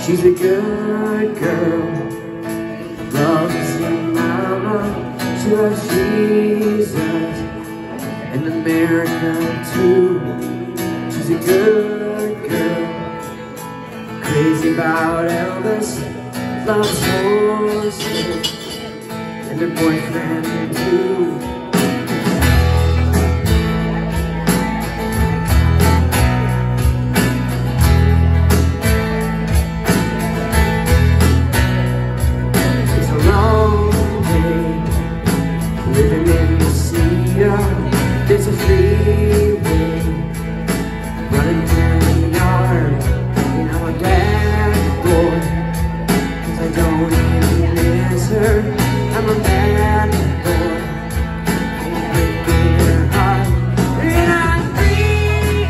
She's a good girl, loves her mama. She loves Jesus and America too. She's a good girl, crazy about Elvis, loves horses and her boyfriend too. There's a freeway running through the yard, and I'm a bad boy, 'cause I don't even miss her. I'm a bad boy, breaking her heart, and I'm free,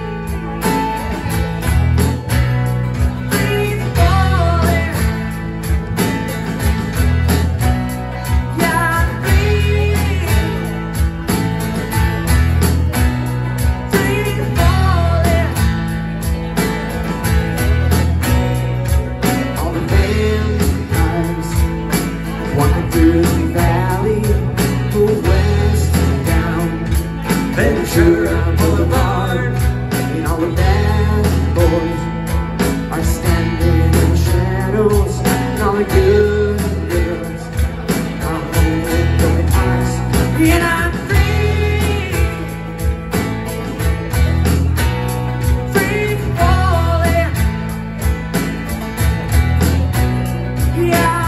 free falling. Yeah, I'm free. Through the valley, go west and down Ventura Boulevard, and all the bad boys are standing in shadows, and all the good girls are home with broken hearts, and I'm free, free falling. Yeah.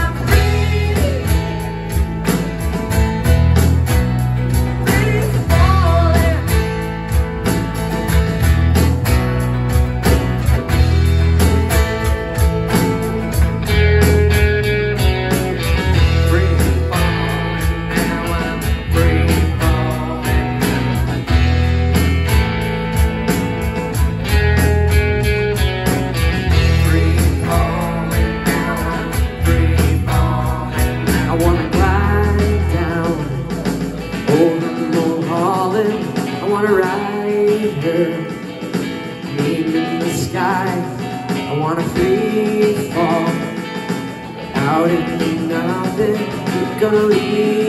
I wanna ride her, meet in the sky. I wanna free fall out in nothing. You're gonna leave